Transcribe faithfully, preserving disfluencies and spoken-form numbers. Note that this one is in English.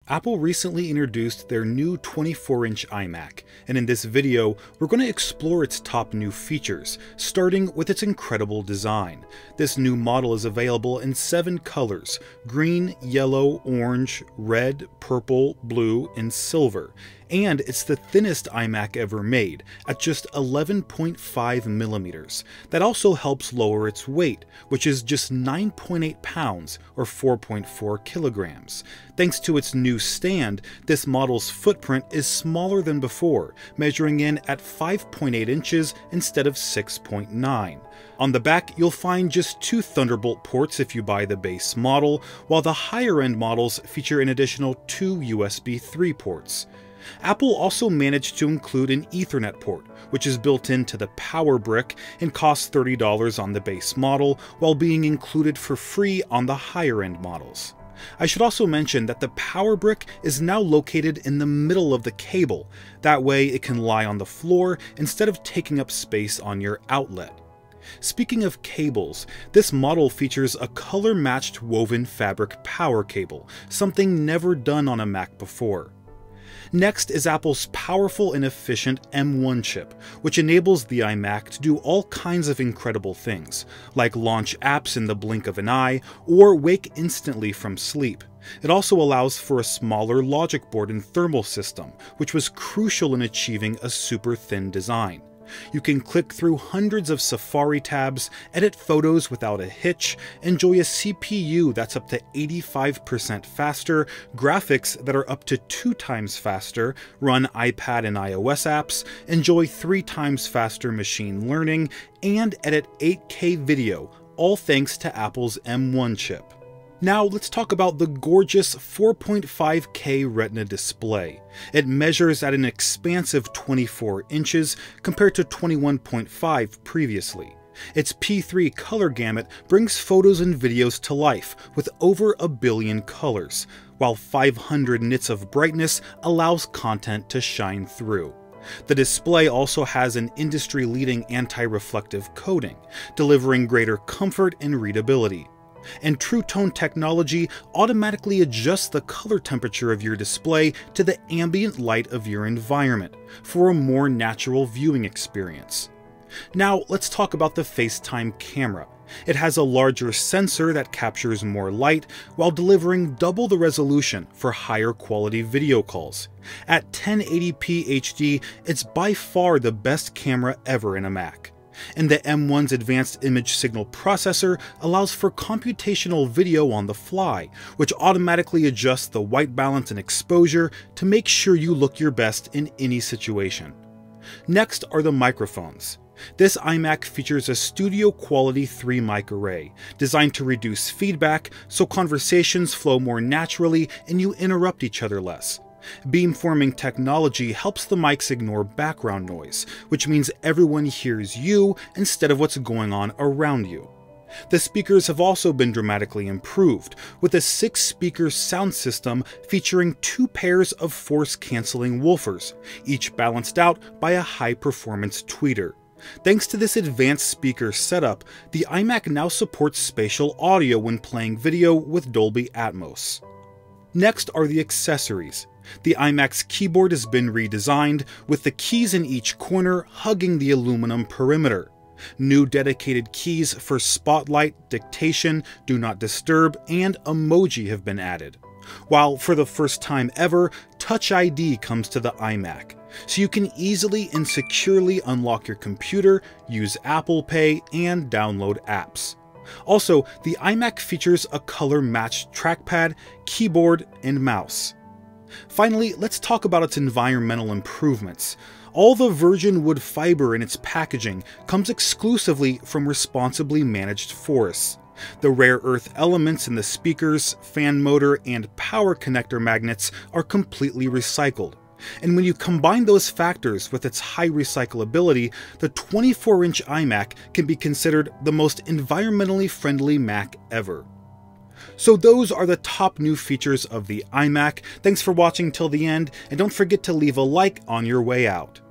Apple recently introduced their new twenty-four inch iMac, and in this video, we're going to explore its top new features, starting with its incredible design. This new model is available in seven colors: green, yellow, orange, red, purple, blue, and silver. And it's the thinnest iMac ever made, at just eleven point five millimeters. That also helps lower its weight, which is just nine point eight pounds, or four point four kilograms. Thanks to its new stand, this model's footprint is smaller than before, measuring in at five point eight inches instead of six point nine. On the back, you'll find just two Thunderbolt ports if you buy the base model, while the higher-end models feature an additional two U S B three ports. Apple also managed to include an Ethernet port, which is built into the power brick and costs thirty dollars on the base model, while being included for free on the higher-end models. I should also mention that the power brick is now located in the middle of the cable. That way it can lie on the floor instead of taking up space on your outlet. Speaking of cables, this model features a color-matched woven fabric power cable, something never done on a Mac before. Next is Apple's powerful and efficient M one chip, which enables the iMac to do all kinds of incredible things, like launch apps in the blink of an eye or wake instantly from sleep. It also allows for a smaller logic board and thermal system, which was crucial in achieving a super thin design. You can click through hundreds of Safari tabs, edit photos without a hitch, enjoy a C P U that's up to eighty-five percent faster, graphics that are up to two times faster, run iPad and iOS apps, enjoy three times faster machine learning, and edit eight K video, all thanks to Apple's M one chip. Now let's talk about the gorgeous four point five K Retina display. It measures at an expansive twenty-four inches compared to twenty-one point five previously. Its P three color gamut brings photos and videos to life with over a billion colors, while five hundred nits of brightness allows content to shine through. The display also has an industry-leading anti-reflective coating, delivering greater comfort and readability. And True Tone technology automatically adjusts the color temperature of your display to the ambient light of your environment for a more natural viewing experience. Now let's talk about the FaceTime Camera. It has a larger sensor that captures more light while delivering double the resolution for higher quality video calls. At ten eighty p H D, it's by far the best camera ever in a Mac. And the M one's advanced image signal processor allows for computational video on the fly, which automatically adjusts the white balance and exposure to make sure you look your best in any situation. Next are the microphones. This iMac features a studio-quality three mic array, designed to reduce feedback so conversations flow more naturally and you interrupt each other less. Beamforming technology helps the mics ignore background noise, which means everyone hears you instead of what's going on around you. The speakers have also been dramatically improved, with a six-speaker sound system featuring two pairs of force-canceling woofers, each balanced out by a high-performance tweeter. Thanks to this advanced speaker setup, the iMac now supports spatial audio when playing video with Dolby Atmos. Next are the accessories. The iMac's keyboard has been redesigned, with the keys in each corner hugging the aluminum perimeter. New dedicated keys for Spotlight, Dictation, Do Not Disturb, and Emoji have been added. While for the first time ever, Touch I D comes to the iMac, so you can easily and securely unlock your computer, use Apple Pay, and download apps. Also, the iMac features a color-matched trackpad, keyboard, and mouse. Finally, let's talk about its environmental improvements. All the virgin wood fiber in its packaging comes exclusively from responsibly managed forests. The rare earth elements in the speakers, fan motor, and power connector magnets are completely recycled. And when you combine those factors with its high recyclability, the twenty-four inch iMac can be considered the most environmentally friendly Mac ever. So those are the top new features of the iMac. Thanks for watching till the end, and don't forget to leave a like on your way out.